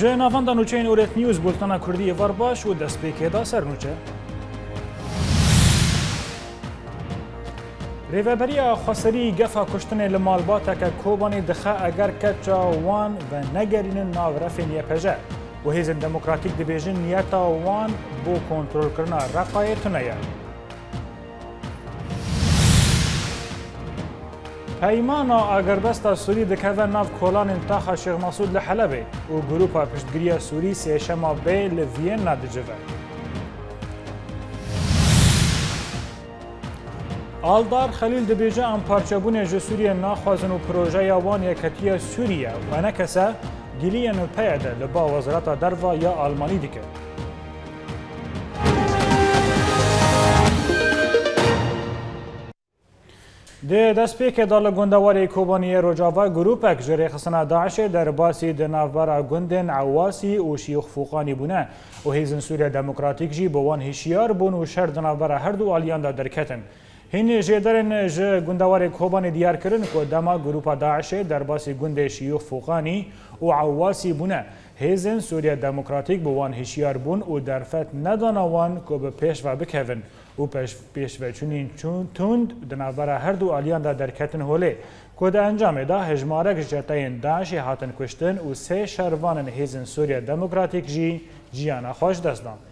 جنافان نوچین اورت نیوز بولتنا کردی وار باش و دست پیکیدا سر نوچه. ریوبریا خسری گفا کشتن لمالباتا که کوبانی دخه اگر کچا وان و نگرین ناورفین یپجه و هیزن دموکراتیک دیویژن نیتا وان بو کنترل کرنا رقای تنیه. پیمانا اگربستا سوری دکوه ناو کولان انتاخا شیخ مسعود لحلبه و گروپا پشتگیری سوری سیشما بی لوین نادجوه. آلدار خلیل دبیجه ام پارچبون جو سوریه ناخوازن و پروژه وان یکتیه سوریه و نکسه گیلی نو پیاده لبا وزارت دروا یا آلمانی دیگه. ده دست پیک دال گندواری کوبانی روجاوا گروپک جری خسنا داعش در باسی دنافبرا گندن عواسی و شیوخ فوقانی بونه و هیزن سوریا دموکراتیک جی بوان هشیار بون و شر دنافبرا هر دو آلیان دا درکتن. هین جدرن ج گندواری کوبانی دیار کرن که دما گروپا داعش در باسی گند شیوخ فوقانی و عواسی بونه هیزن سوریا دموکراتیک بوان هشیار بون و درفت ندانوان که به پیش و بکهون و پیش و چونین تند دنابرا هر دو آلیان دا درکتن هوله که دا انجام دا هجمارک جتاین داعشی هاتن کشتن و سه شروانن هیزن سوریا دموکراتیک جی جیانا خوش دست دان.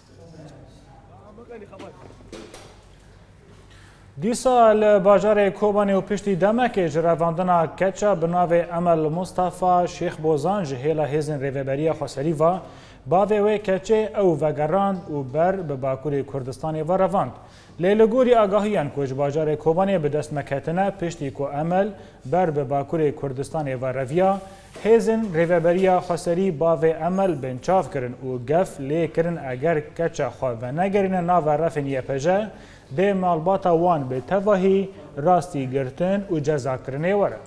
دیسا لباجار کوبانی و پشتی دمک جرواندنا کچا بناو عمل مصطفى شیخ بوزان جهیلا هیزن ریوبریا خسری و باوی وی کچه او وگراند و بر به باکوری کردستانی و رواند. لیلگوری آگاهیان کج باجار کوبانی به دست مکتنه پشتی کو عمل بر به باکوری کردستانی و رویا هیزن ریوبریا خسری باوی عمل بنچاف کرن و گف لی کرن اگر کچه خواه و نگرین ناو رفن یپجه ده مالباتا وان به تواهی راستی گرتن و جزا کرنه وره.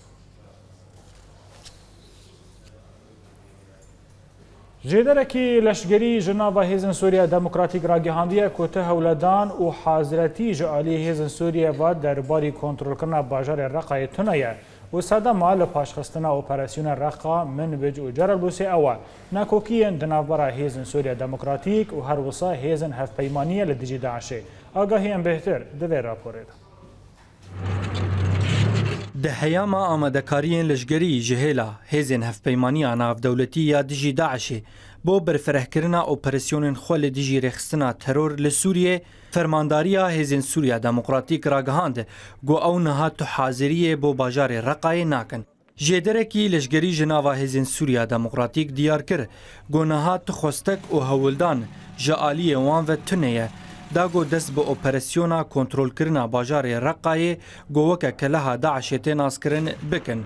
جدرکی لشگری جناوا هیزن سوریا دموکراتیک راگهاندیه کوته هولدان و حاضرتی جعالی هیزن سوریا و درباری کنترل کرنا باجار رقای تنیه و ساده مال پاشخستنا اپراسیون رقا من بج و جرل بوسی اوا ناکوکیین دنابرا هیزن سوریا دموکراتیک و هر وصا هیزن هف پیمانیه لدیجی داعشه آگاهیم بهتر دوی راپوره ده. ده هیاما آمدکاریین لشگری جهیلا هیزن هفپیمانی ناف دولتی یا دیجی داعشی بو برفره کرنا اپراسیون خول دیجی رخصتنا ترور لسوریه فرمانداریا هیزن سوریا دموکراتیک راگهاند گو او نهات تو حاضریه بو باجار رقای ناکن. جدرکی لشگری جناوا هیزن سوریا دموکراتیک دیار کر گو نهات تو خستک و هولدان جعالی وان و تنیه داگو دست به اپراسیونا کنترل کرنا باجار رقای گووکه کلها داعشیتی ناس کرن بکن.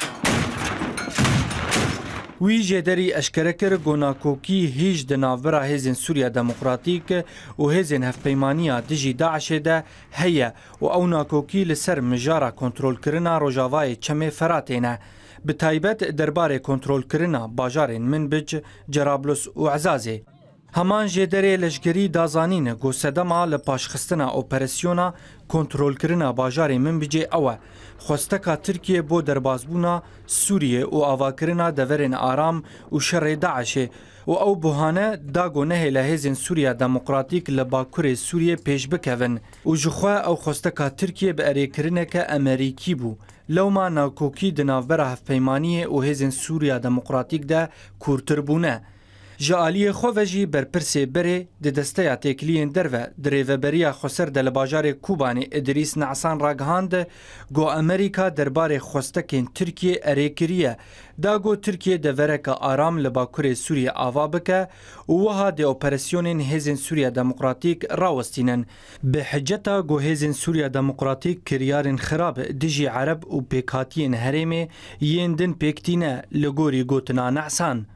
وی جدری اشکره کر گوناکوکی هیچ دناورا هیزن سوریا دموکراتیک و هیزن هفپیمانیا دیجی داعشه ده هیا و او ناکوکی لسر مجارا کنترل کرنا روجاوای چمه فراتینه به تایبت درباره کنترل کرنا باجارین منبج جرابلس و عزازه. همان جدری لشگری دازانین گو سدما لپاشخستنا اپراسیونا کنترول کرنا باجار منبجه اوه خستکا ترکیه بو دربازبونا سوریه و آواکرنا دورین آرام و شر داعشه و او بوهانه داگو نه لهزین سوریا دموکراتیک لباکور سوریه پیش بکوین و جخوا او خستکا ترکیه به اریکرنه که امریکی بو لوما ناکوکی دناوبره هفپیمانیه و هزین سوریا دموکراتیک ده کورتر بونه. جعالی خوفجی برپرسی بره ده دسته تکلیین درو دریوبریا خسر دل باجار کوبانی ادریس نعسان راگهاند گو امریکا درباره خستکین ترکیه اریکریه داگو ترکیه دورک آرام لباکور سوریه آوا بکه و وها ده اپراسیونین هزین سوریا دموکراتیک راوستینن به حجتا گو هزین سوریا دموکراتیک کریارین خراب دیجی عرب و پیکاتین هرمه یندن پیکتینه لگوری گوتنا نعسان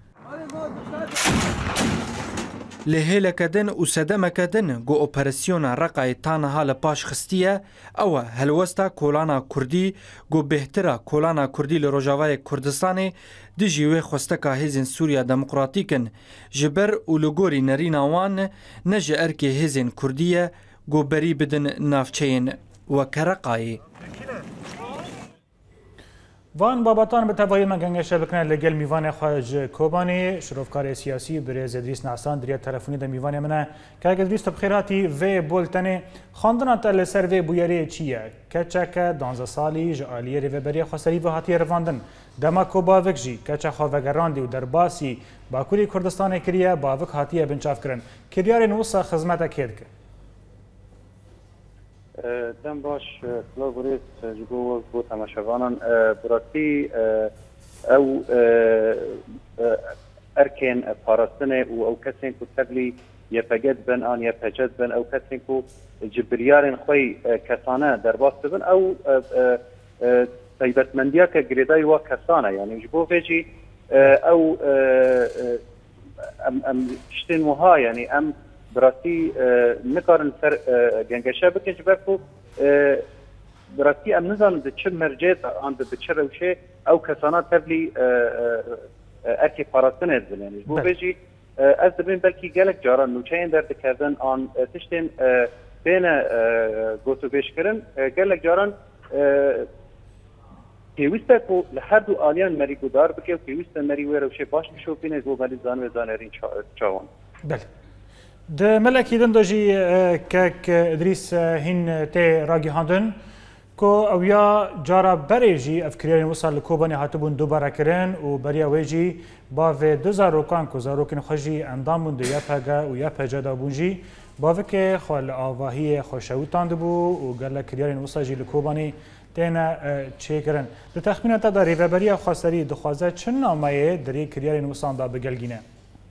لهیلکدن و سدمکدن گو اپراسیونا رقای تانها لپاش خستیه او هلوستا کولانا کردی گو بهتره کولانا کردی لروجاوای کردستانی دیجیوی خستکا هیزن سوریا دموکراتیکن جبر و لگوری نریناوان نجه ارکی هیزن کردیه گو بری بدن نافچین و کرقایی. وان بابتان به توایی مگنگشه بکنه لگل میوان خواهج کوبانی شروفکار سیاسی برز ادریس نعسان دریا تلفونی ده میوان منه که اگه ادریس تبخیراتی و بولتنه خواندن تل سر و بویری چیه که چکه 12 سالی جعالی ریوبری خسری و حتی رواندن دما کوباوک جی که چه خواهگراندی و در باسی باکوری کردستان کریه باوک حتی بنچاف کرن کریار نوسا خدمت کد که دم باش کلا بریز جگو بو تماشاوانان براتی او ارکن پاراستنه و او کسین کو تبلی یپگد بن آن یپجد بن او کسین کو جبریارن خوی کسانه در باست بن او تایبتمندیا که گریدای و کسانه یعنی جبو فيجي او ام شتين وها يعني ام براسي نكارن سر جنگشه بکن جبرکو براسي ام نظام ده چه مرجعت عند ده چه روشه او کسانات تبلی اکی پاراستن ازل يعني بو بيجي از دبین بلکی گلک جاران نوچین درد کردن آن تشتین بین گوتو بیش کرن گلک جاران پیوسته کو لهر دو آلیان مری گدار بکه و پیوسته مری وی روشه باش بشو بینه گو ملی زان و زانرین چاوان بله ده ملکی دن داجی که ادریس هین تی راگی هاندن که اویا جارا بریجی افکریان وصل لکوبانی هاتبون دوباره کرن و بریا ویجی با و 2000 روکان که زاروکن خوشی اندامون ده یا پگه و یا پجا دابونجی با وکه خال آواهی خوشوتان دبو و گل کریان وصل جی لکوبانی تینا چه کرن ده تخمینه تا داری و بریا خواستری دخوازه چن نامه داری کریان وصل دا بگلگینه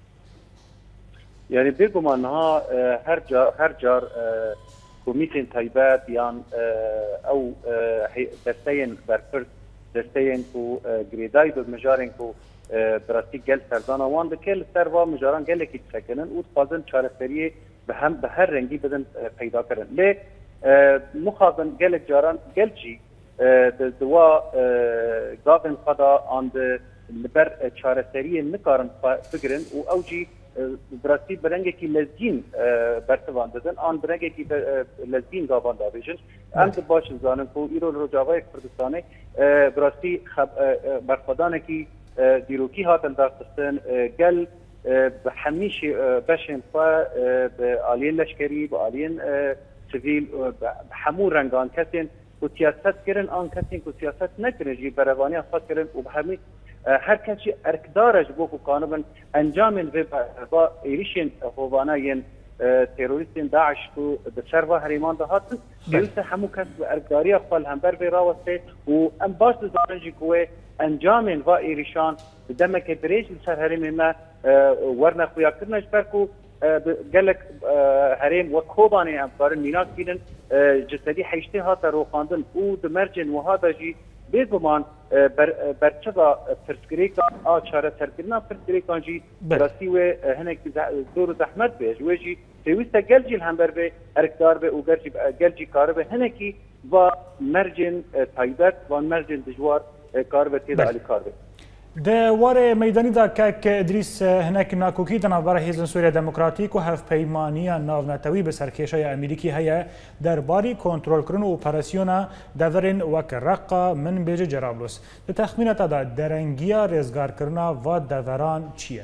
يعني بيقوم انها هر جار كوميتين تايبات يان او دستين برفرد دستين كو جريداي بمجارين كو براسي جل سردانا وان بكل سروا مجاران جل كي تسكنن و تفازن چارەسەریه به هر رنگی بدن پیدا کردن لی مخابن جل جاران جل جي دوا گاون قدا عند بر چارەسەریه نکارن فکرن و اوجي براسي برنگي لزين برتوان دادن آن برنگي لزين گاوان دابيجن ام باش زانن کو ایرو رجاوای کردستانه براسي برخدانه کی دیروکی هاتن داستن گل بحمیش بشن فا بعالین لشکری بعالین سیویل بحمو رنگان کسین کو سیاست کرن آن کسین کو سیاست نکرن جی بروانی خاص کرن و بحمی هر کسی ارکدارش بو کو قانون انجام و ایریشن خوانه ین تروریستین داعش کو به سروا هریمان دهات بیوسته همو کس ارکداری خپل هم بر راوسته و ام باش زارنجی کوه انجام و ایریشان دمک بریج سر هریم ما ورنه خویا کرنش برکو گلک هریم و کوبانی ام کارن میناس بینن جسدی حیشته هات رو خواندن او دمرجن و هادا جی بیزمان برچگا پرسکریکا آچاره سرکرنا پرسکریکان جی برسی و هنک دور زحمت بیش و جی تویسته گل جیل هم بر به ارکدار به او گل جی کار به هنکی و مرجن تایبت و مرجن دجوار کار به تیدا علی کار به ده واره میدانی دا که ادریس هنک ناکوکی دنابرا هیزن سوریا دموکراتیک و هف پیمانی ناونتوی به سرکیشای امریکی هیا درباری کنترل کرن و اپراسیونا دورن وک رقا من بیج جرابلس ده تخمینه تا دا درنگیا رزگار کرنا و دوران چیه؟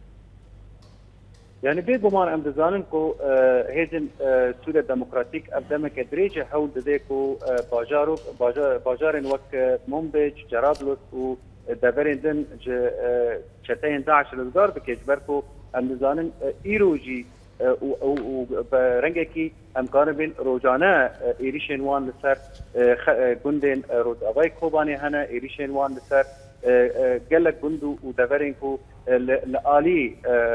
يعني بيجومان ام دزانن كو هيزن سوريا ديمقراطيك ابدما كدريجه حول ديكو باجارن وك منبج جرابلس و دورين دن چتين داعش الدار بكجبركو ام دزانن ايروجي و برنگكي امكان بين روجانه ايريشن وان لسر گندن روداوي كوباني هنا ايريشن وان لسر گلک گندو و دورین کو لآلی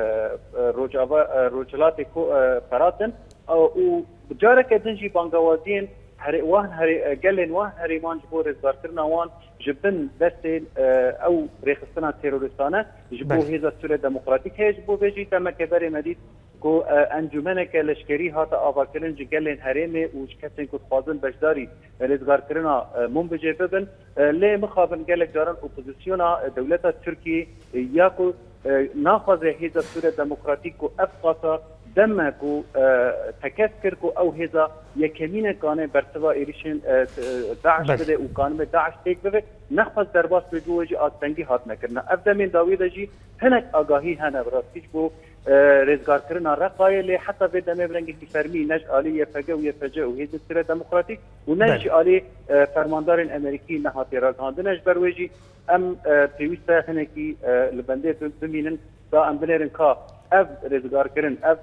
روجلات کو پراتن او بجاره که دنجی بانگوازین گلن وان هریمان جبو رزگار کرنا وان جبن دستین او ریخستنا تیروریستانه جبو هیزا سوریا دموکراتیک هیج بو بیجی تمکه بری مدید کو انجمنک لشکری هاتا آوا کرن جگلن هریمه و کسین کو خوازن بجداری رزگار کرنا منبجه ببن لی مخابن گلک جارن اپوزیسیونا دولتا ترکی یا کو ناخوازه هیزا سوریا دموکراتیک کو افقاتا دمه کو تکسکر کو او هیزا یکمینه کانه برتوا ایریشن داعش بده و کانه داعش تیک بده نخواست درباس بجو جی آتنگی هات نکرنا افدامین داوی دجی هنک آگاهی هنه براستی بو رزگار کرنا رقای لی حتی به دمه برنگی که فرمی نج آلی یفگه و یفجه و هیچ سر دموکراتیک و نج آلی فرماندار امریکی نهاتی راگاندنش برویجی ام پیوسته هنکی لبنده بمینن دا ام بلرن که اف رزگار کرن اف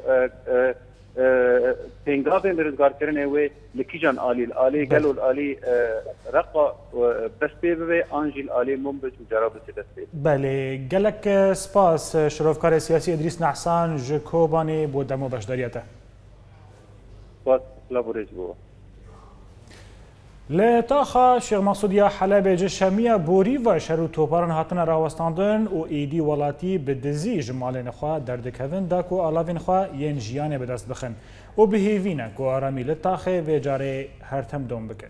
تنگابن رزگار کرن و لکیجان آلی گلو آلی رقا دسته به آنجیل آلی منبت و جراب دسته. بله گلک سپاس شرفکار سیاسی ادریس نحسان جکوبانی بود دمو بشداریته. سپاس لابورج بو. لطاخا شیخ مسعودیا حلب جشمیه بوری و شهر توپارن هاتن راوستاندن و ایدی ولاتی به دزی جمالین خواه دردکوین دا کو آلاوین خواه ین جیانه به دست بخن و بهیوینه کو آرامی لطاخه و جاره هرتم دوم بکن.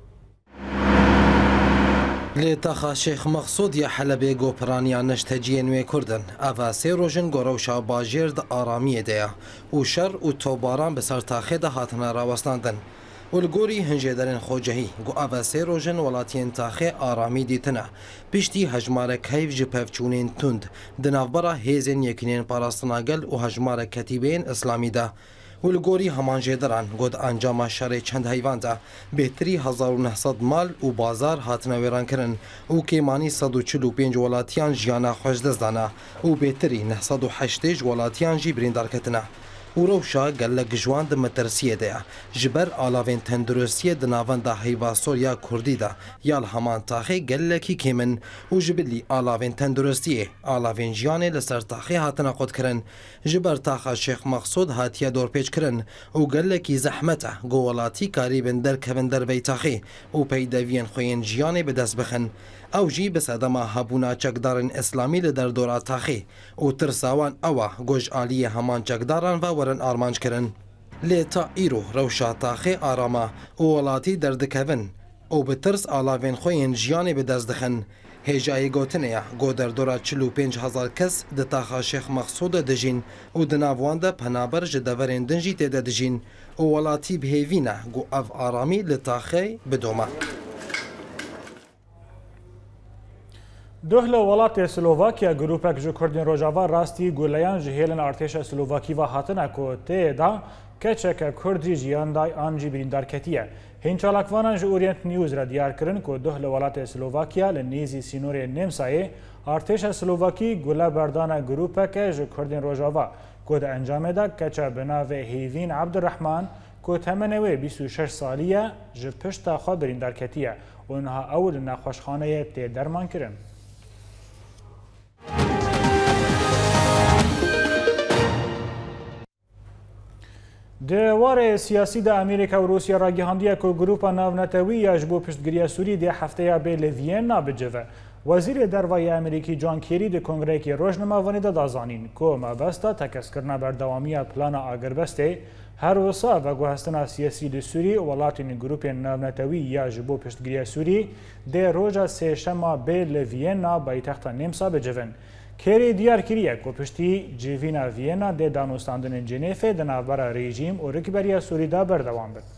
لطاخا شیخ مسعودیا حلب گوپرانیا نشتجین و کردن اوا سه روزن گروشا باجرد آرامی دیا و شر و توباران به سرتاخه ده هاتن راوستاندن. والگوری هنجدرن خوجهی گو آواسه روزن ولاتین تاخه آرامی دیتنه پشتی هجمار کیف جپفچونین تند دنافبرا هیزن یکنین پاراستناگل و هجمار کتیبین اسلامی ده والگوری همان جدران گود انجام شر چند حیوان ده بهتری 1900 مال و بازار هاتنه ویران کرن و کیمانی 145 ولاتیان جیانا خوش دزدانه و بهتری 908 ولاتیان جی بریندار کتنه و روشا گلک جوان ده مترسیه ده جبر آلاوین تندرسیه ده ناوان ده هیوا سوریا کردی ده یال همان تاخه گلکی کمن و جبلی آلاوین تندرسیه آلاوین جیانه لسر تاخه هاتنا قد کرن جبر تاخه شیخ مقصود هاتیه دور پیچ کرن و گلکی زحمته گولاتی کاری بندر کبندر وی تاخه و پیدوین خوین جیانه به دست بخن او جی بس ادما هبونا چکدارن اسلامی لدر دورا تاخی و ترساوان اوا گوش آلی همان چکداران و ورن آرمانج کرن لیتا ایرو روشا تاخی آراما و ولاتی دردکوین و بترس آلاوین خوین جیانی به دست دخن هجای گوتنیا گو در دورا 45,000 کس ده تاخا شیخ مقصود دجین و دناوان ده پنابر جدورین دنجی تیده دجین و ولاتی بهیوینه گو اف آرامی لتاخی بدومه دوهل ولات سلوواکیا گروپک جو کردین روجاوا راستی گولیان جهیلن ارتش سلوواکی و هاتنه کو تیدا کچک کردی جیاندای آنجی بریندارکتیه هین چالاکوانان جو اورینت نیوز را دیار کرن کو دوهل ولات سلوواکیا لنیزی سینور نمسای ارتش سلوواکی گوله بردان گروپک جو کردین روجاوا کو د انجام ده کچ بناو هیوین عبدالرحمن کو تمنوی 26 سالیه جو پشت خو بریندارکتیه اونها اول نخوشخانه تی درمان کرن دوار سیاسی ده امریکا و روسیا را گهاندیه که گروپا ناونتوی یاج بو پشتگیری سوری ده هفته به لوین نابجوه وزیر دروای امریکی جان کیری ده کنگره که روزنامه ونیده دازانین که مبستا تکس کرنا بردوامی پلان آگربسته هر وسا و گوهستنا سیاسی ده سوری ولاتین گروپ ناونتوی یاج بو پشتگیری سوری ده روژا سه شما به لوین بایتخت نمسا بجوین کری دیار کریه که پشتی جیوینا وینا ده دانوستاندن جنیفه ده نافبرا رژیم و رکبریا سوری دا بردوام بد.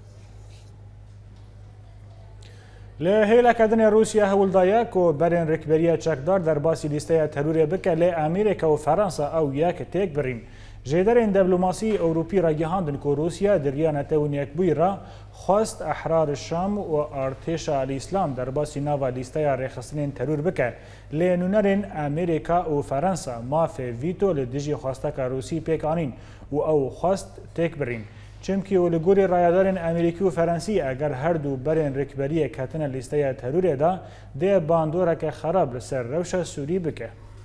لهیلا کردن روسیا هول دایا که برین رکبریا چکدار در باسی لیسته تروری بکه لی امریکا و فرانسا او یک تیک برین. جدرین دیپلماسی اروپی را گهاندن که روسیا دریا نتونیک بوی را خواست احرار الشام و ارتش الاسلام در باسی ناوا لیسته رخصتین ترور بکه لینونرین امریکا و فرانسا ماف ویتو لدیجی خواسته که روسی پیکانین و او خواست تیک برین چمکی و لگوری رایدارین امریکی و فرانسی اگر هر دو برین رکبری کتن لیسته ترور دا ده باندوره که خراب لسر روش سوری بکه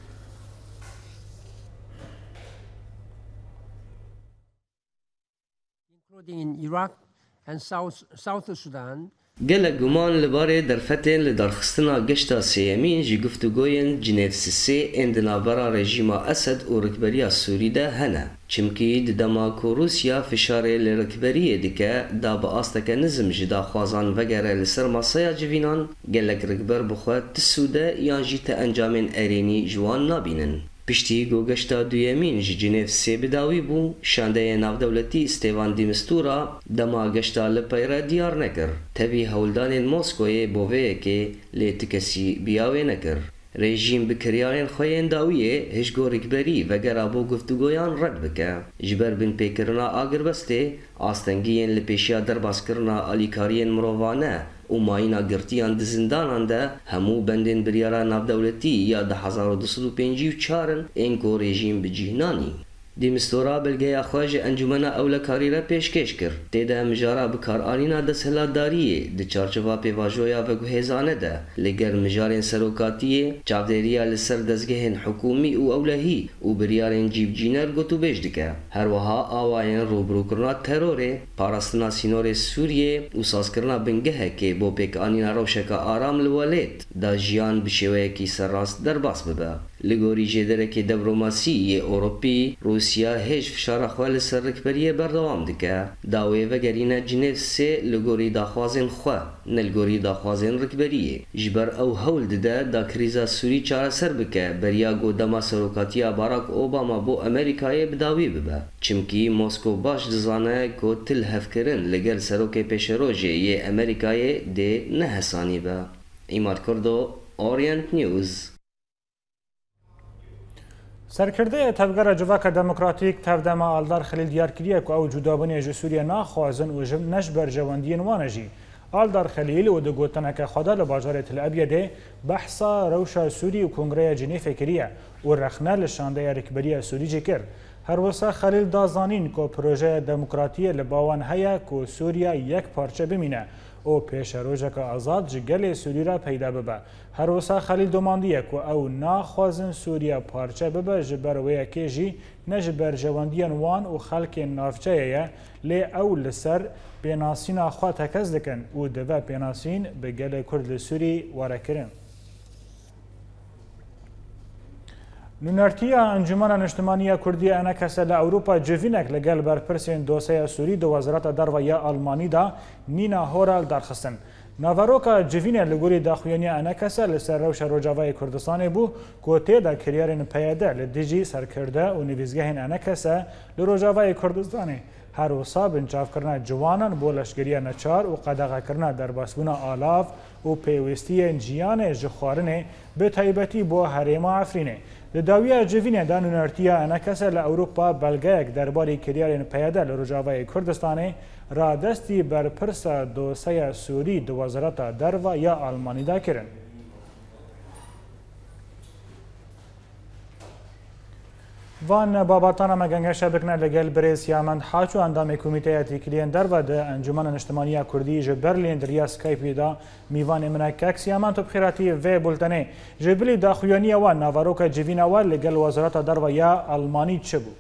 in Iraq and South Sudan. گله گمان لباره در فتن لدرخستنا گشتا سیمین جی گفتگوین جنیف سیسی اندنابرا رژیم اسد و رکبری سوری ده هنه چمکی دما کو روسیا فشار لرکبری دیگه دا با آستک نظم جدا خوازان وگره لسر ماسایا جوینان گلک رکبر بخواد تسوده یا جیت انجامین ارینی جوان نابینن پشتی گۆگەشتا دویەمین ji Jinêv 3 bidawî bû şandeyê navdewletî Stêvan de Mistura dema geşta li peyre diyar nekir. Tevî hewldanên Moskoyê boveyekê lê ti kesî biyawê nekir. Rejîm bi kiryarên xwe yên dawiyê hişgorîkberî vegera bo guftûgoyan red bike. Ji ber binpêkirina Agirvestê, astengiyên li pêşiya derbazkirina alîkariyên mirovane û mayîna girtiyan di zindanan de hemû bendên biryara navdewletî ya 1254 ên ku rejîm bi cîhnanî. De Mistura belgeya xwe ji Encûmena Ewlekarî re pêşkêş kir. Têde mijara bikaranîna desthilatdariyê di çarçova pêvajoya veguhêzane de li ger mijarên serokatiyê çavdêriya li ser dezgehên hikûmî û ewlehî û biryarên cîbcîner gotûbêj dike. Her wiha awayên rûbirûkirina terorê, parastina sînorê Sûriyê û sazkirina bingehekê bo pêkanîna rewşeka aram li welêt da jiyan bi şêweyekî serrast derbas bibe. Li gorî jêderekê dewromasî yê Ewropî, Rûsya hêj fişara xwe li ser rêkberiyê berdewam dike. Dawê vegerîne Jinêv 3 li gorî daxwazên xwe, ne li gorî daxwazên rêkberiyê. Ji ber ew hewl dide da krîza Sûrî çareser bike beriya godema serokatiya Barack Obama bo Amerîkayê bidawî bibe. Çimkî Moskow baş dizane ku til hevkirin li gel serokê pêşerojê yê Amerîkayê dê nehesanî be. Îmad Kurdo, Orient News. سرکرده تفگره جواک دموکراتیک تفدما آلدار خلیل دیار کریه که او جدابنی جه سوریه ناخوازن و نش برجواندین وانجی. آلدار خلیل و دگوتنه که خدا لباجار تل ابیده بحثا روشا سوری و کنگره جنیف کریه و رخنه لشانده رکبری سوری جی کر. هر وسا خلیل دازانین که پروژه دموکراتی لباوان هیا که سوریه یک پارچه بمینه او پیش روزک آزاد جگل سوری را پیدا ببه. هر وسا خلیل دوماندیه که او ناخوازن سوریه پارچه ببه جبر ویکی جی نجبر جواندیان وان و خلک نافچه لی او لسر بیناسین خواه تکز دکن و دوه بیناسین به گل کرد سوری وارکرن. نونرتیا انجمن اجتماعی کردی انکس لأوروپا جوینک لگل برپرسین دوسیه سوری دو وزارت دروایا آلمانی دا نینا هورال درخستن. ناواروکا جوینه لگوری داخویانی انکس لسر روش روجاوای کردستان بو کوتی دا کریارین پیاده لدیجی سرکرده و نویزگهین انکس لروجاوای کردستانی. هر وصا بنچاف کرنا جوانان بو لشگریه نچار و قدغه کرنا در باسبونا آلاف و پیوستی جیان جخوارنه به تایبتی بو حریم عفرینه. لداویه جوینه دا نونرتیا انکس لأوروپا بلگیک درباری کریارین پیاده لروجاوای کردستانه را دستی بر پرس دوسیه سوری دو وزارت دروا یا آلمانی دا کرن. وان باباتانا مگنگش بکنه لگل بریز یامند حاچو اندام کمیته تیکلین در و ده انجمن اجتماعی کردی جه برلین دریا سکایپی دا میوان منککس یامند تو بخیراتی و بولتنه جبلی دا خویانی وان ناواروکا جوین وان لگل وزارت در و یا آلمانی چه بو؟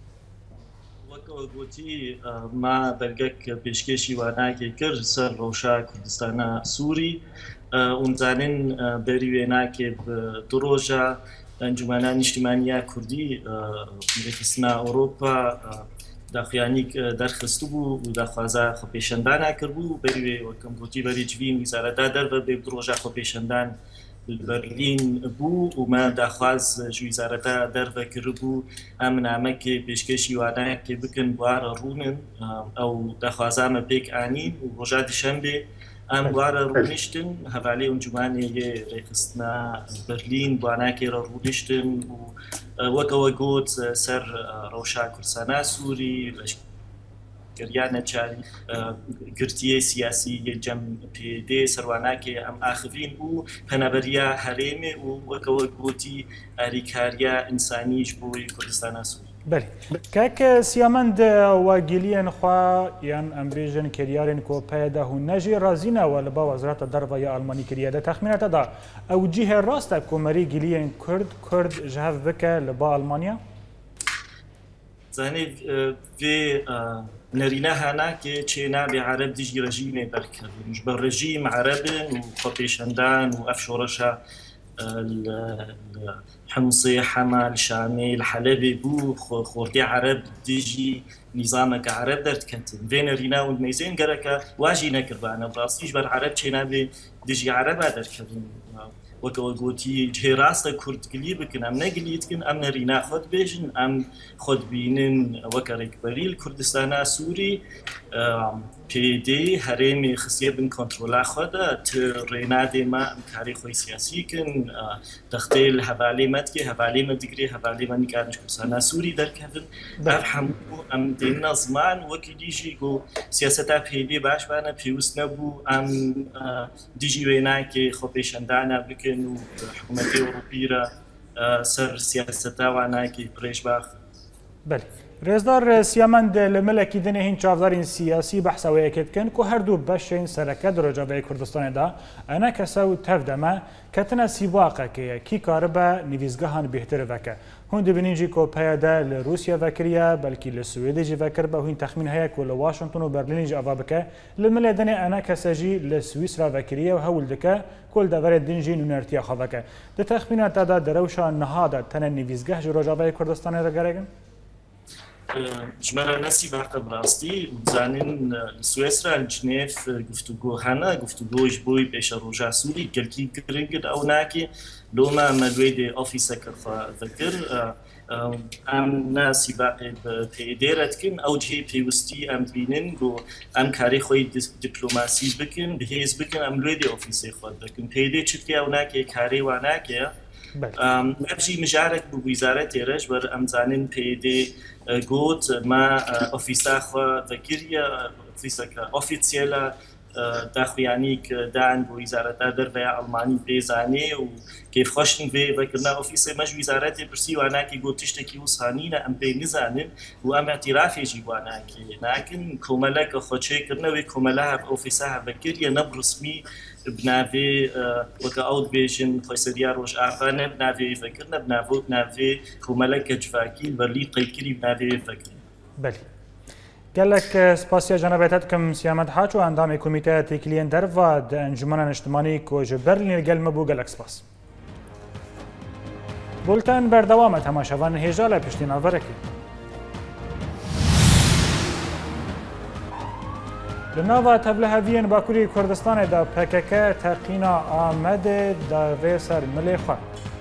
گوتی ما برگک پیشکشی واناکی کرد سر روشا کردستان سوری اونزانین بریویناکی دروژا انجمنان اجتماعی کردی رخصنا اروپا داخیانی درخستو بو و داخوازا خو پیشندان کربو بری وکم گوتی بری جوین وزارت در و به دروژا خو پیشندان برلین بو و ما داخواز وزارت در و کربو امن امک پیشکشی وانه که بکن بوار رونن او داخوازا ما پیک آنین و روزا شنبه ام بوار رونشتن حوالی انجمنی رخصنا برلین بواناکی را رونشتن و وکو گوت سر روشا کردستان سوری گریانه چاری گرتی سیاسی جم پیده سرواناکی ام آخرین و پنابریا حریم و وکو گوتی اریکاریا انسانیش بوی کردستان سوری. بله که سیامند و گیلین خوا یان امریجن کریارین کو پیدا هون نجی رازینه و لبا وزارت دروا یا آلمانی کریاده تخمینات دا او جیه راست کومری گیلین کرد جهاز بکه لبا آلمانیا زنی و نرینه هانا که چینا به عرب دیجی رژیم برکر مش بر رژیم عرب و خپیشندان و افشورشا حمصي حمال شامي الحلبي بو خوردي عرب ديجي نظامك عرب درت كنتن بين رينا والميزين قالك واجي نكر بانا براسيش بر عرب شينا ديجي عرب درت كنتن وەکەوە گوتی جهێ ڕاستە کوردگلی بکن ئەم نەگلیتکن ئەم نەرینا خۆت بێژن ئەم خۆت بینن وەکە ڕێکبەری کوردستانە سووری پێدەی هەرێمی خستێ بن کۆنتترۆلا خۆدا ڕێنادێمە ئەم کاری خۆی سیاسیکن دەختێ لە هەبالێ مەتکێ هەبالێمە دیگرێ هەبالێمە نیکارنج کوردستانە سووری دەرکەون بەر هەموو ئەم دێنە زمان وەکی دیژی گۆ سیاسەتا پێدێ باشبانە پێویست نەبوو ئەم دیژی وێناکێ خۆ پێشەندانە بکەن و حکوومەتی ئەوروپیرە سەر سیاسەتا واناکی پرێشباخ بەێ رێزدار سیامەند لە ملکی دنێ هین چاودارین سیاسی بەحسەوەیەکێتکەن کو هەردوو بەشین سەرەکە ڕۆژاوی کوردستانێدا ئەنە کەسە و تەفدەمە کەتنە سیواقەکەیە کی کارە بە نویزگەهان بهترەکە هون دبینینجی کۆپەیەدا لە رووسیا ڤەکریە بەلکی لە سوێدێژی ڤەکر بە هوین تەخمین هەیە و لە واشنگتن و بەرلینیج ئەوا بکە لە ملێ دنێ ئەنە کەسەژی لە سویسرا ڤەکریە و هەول دکە کۆل دەڤێت دنجی نونەرتیە خەڤەکە دە تەخمینە تادا دەرەوشان نەهادا تەنە نویزگەهژی ڕۆژاوی کوردستانی دەگەرەگەن ژمارە نەسی باقە بڕاستی زانین سوێسرا جنێف گفتوگۆ هەنا گفتوگۆش بۆی پێشە ڕۆژا سووری گەلکی گرنگت ئەو ناکێ لۆمە مەلوێ دێ ئۆفیسەکە دەکرد ئەم ناسی باقی پێدێرەتکن ئەو جێ پێویستی ئەم بینن گۆ ئەم کاری خۆی دیپلۆماسی بکن بەهێز بکن ئەم لێ دێ ئۆفیسی خۆت دەکن پێدێ چتکە ئەو ناکێ کارێ واناکەیە نەبژی مژارێک بوو ویزارەت تێرەش بەر ئەمزانین پێدێ گوت ما ئۆفیساخوا دەگیریە ئۆفیسەکە ئۆفیسیێلە داخویانی کە دان بۆ ویزارەتا دەربەیە ئەڵمانی پێزانێ و کێفخۆشن بێ بەکردنا ئۆفیسێ مەژ ویزارەتی پرسی واناکی گۆ تشتێکی وسانینە ئەم پێی نزانن و ئەم ئەتیرافێژی واناکی ناکن کۆمەلەکە خۆچێکردنەوەی کۆمەلا ئۆفیسا هەبەکردە نەبڕسمی بناوێ وەکە ئەو بێژن خۆسەریا ڕۆژ ئافانە بناوێ فەکردنە بناوت ناوێ کۆمەلەکە جواکی بەرلی قەیکری بناوێ فەکردن بەێ gelek spasiya cenabêtet kim Siyamet Haç û endamê komîteya têkiliyên derva di encûmena niştimanî ku ji Berlînê gel me bû gelek spas. Bulten berdewam e temaşevanên hêja lê piştî navberekê. Li nava tevliheviyên Bakurî Kurdistanê de PKK teqîna Amedê da vê ser milê xwe.